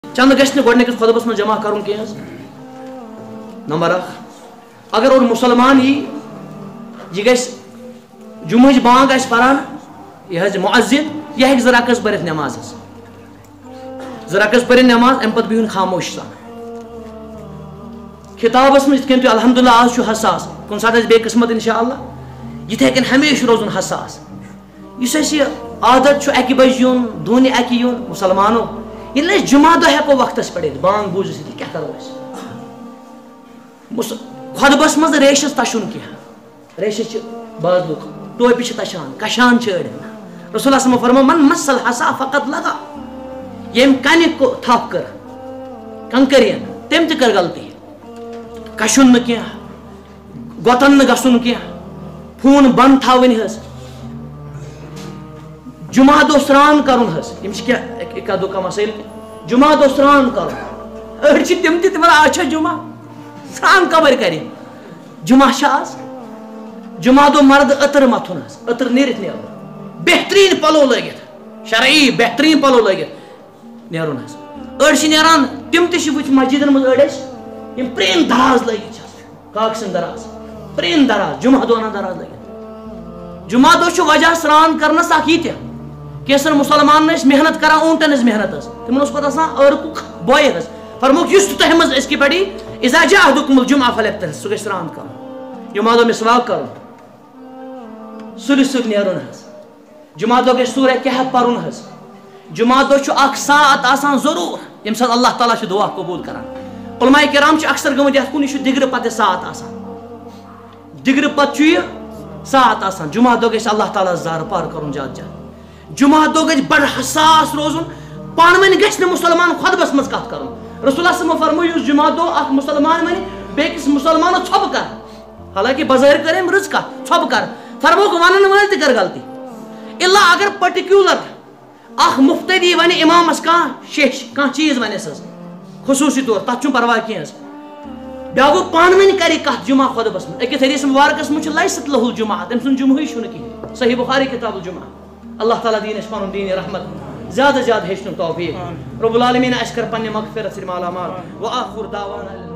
چند گھس گۄڈنِکِس خطبس منٛز جمع کرُن کینٛہہ حظ. نمبر 1 اگر اور مسلمان یہ گژھِ جمعٕچ بانگ آسہِ پران یہ حظ مؤذن یہ ہیٚکہِ 2 رکعت پٔرِتھ نٮ۪ماز حظ 2 رکعت پٔرِتھ نٮ۪ماز اَمہِ پتہٕ بِہُن خاموش سان خطابس منٛز یِتھ کٔنۍ تُہۍ الحمدللہ آز چھُ حساس کُنہِ ساتہٕ آسہِ بیٚیہِ قٕسمت انشاء اللہ یِتھے کٔنۍ ہمیشہِ روزُن حساس یُس اَسہِ یہِ عادت چھُ 1 بجہِ یُن 2 1 یُن مسلمانو ییٚلہِ أسۍ جمعہ دۄہ ہٮ۪کو وقتس پٮ۪ٹھ یِتھ بانگ بوٗزِتھ ییٚلہِ کیٛاہ کرو أسۍ خۄطبس منٛز ریشس تشُن کینٛہہ ریشس چھِ بعض لُکھ ٹوپہِ چھِ تشان کشان چھِ أڑۍ رسول اللہ فرمو من مسل حسا فقط لگا ییٚمۍ کنہِ تھپھ کٔر کنکرین تٔمۍ تہِ کٔر غلطی کشُن نہٕ کینٛہہ گۄتن نہٕ گژھُن کینٛہہ فون بنٛد تھاوٕنۍ حظ جمعہ دۄہ سرٛان کرُن حظ یِم چھِ کینٛہہ اِکا دُکا مسٲیِل جمعہ دۄہ سرٛان کرُن أڑۍ چھِ تِم تہِ تِمن آز چھا جمعہ سرٛان کبر کرِ جمعہ چھا آز جمعہ دۄہ مرد عطر متھُن حظ عطر نیٖرِتھ نیرُن بہتریٖن پلو لٲگِتھ شرعی بہتریٖن پلو لٲگِتھ نیرُن حظ أڑۍ چھِ نیران تِم تہِ چھِ وٕچھ مسجدن منٛز أڑۍ ٲسۍ یِم پرٛٲنۍ دراز لٲگِتھ چھِ کاکہٕ سٕنٛدۍ دراز پرٛٲنۍ دراز جمعہ دۄہ انان دراز لٲگِتھ جمعہ دۄہ چھُ وجہ سرٛان کرنس اکھ یہِ تہِ کینٛژن مُسلمانن ٲسۍ محنت کران اوٗنٹن ٲسۍ محنت حظ تِمن اوس پتہٕ آسان ٲرکُک بۄیہِ حظ فرموکھ یُس تہِ تۄہہِ منٛز أزکہِ پٮ۪ٹھ اِذا جاء احدکم الجمعہ فلیغتسل سُہ گژھِ سرٛان کرُن جمعہ دۄہ مسواک کرُن سُلہِ سۭتۍ نیرُن حظ جمعہ دۄہ گژھِ سورہ کہف پرُن حظ جمعہ دۄہ چھُ اکھ ساعت آسان ضروٗر ییٚمہِ ساتہٕ اللہ تعالیٰ چھُ دُعا قبوٗل کران علماء کرام چھِ اکثر گٔمٕتۍ یتھ کُن یہِ چھُ دِگرٕ پتہٕ ساعت آسان دِگرٕ پتہٕ چھُ یہِ ساعت آسان جمعہ دۄہ گژھِ اللہ تعالیٰ زارٕ پار کرُن زیادٕ زیادٕ جمعہ دۄہ گژھِ بڑٕ حساس روزُن پانہٕ ؤنۍ گژھِ نہٕ مُسلمان خۄطبس منٛز کتھ کرُن رسول اللہ صلی فرمو یُس جمعہ دۄہ اکھ مُسلمان ونہِ بیٚکِس مُسلمانس ژھۄپہٕ کر حالانکہِ بظٲہِر کٔر أمۍ رٕژ کتھ ژھۄپہٕ کر فرموکھ ونن وٲلۍ تہِ کر غلطی اِلا اگر پٔٹِکیوٗلر اکھ مُفتدی ونہِ اِمامس کانٛہہ شیٚش کانٛہہ چیٖز ونٮ۪س حظ خصوٗصی طور تتھ چھُنہٕ پرواے کینٛہہ حظ بیٛاکھ گوٚو پانہٕ ؤنۍ کرِ کتھ جمعہ خۄطبس منٛز أکِس حدیث مُبارکس منٛز چھُ لیست لہُ الجمعہ تٔمۍ سُنٛد جمعہٕے چھُنہٕ کِہینۍ صحیح بخاری کتاب الجمعہ اللہ تعالیٰ دِیِن اَسہِ پنُن دیٖن رحمت زیادٕ زیادٕ ہیٚچھنُک توفیٖق رب العالمیٖن اَسہِ کر پننہِ مغفرت سۭتۍ مالا مال وآخر دعوانا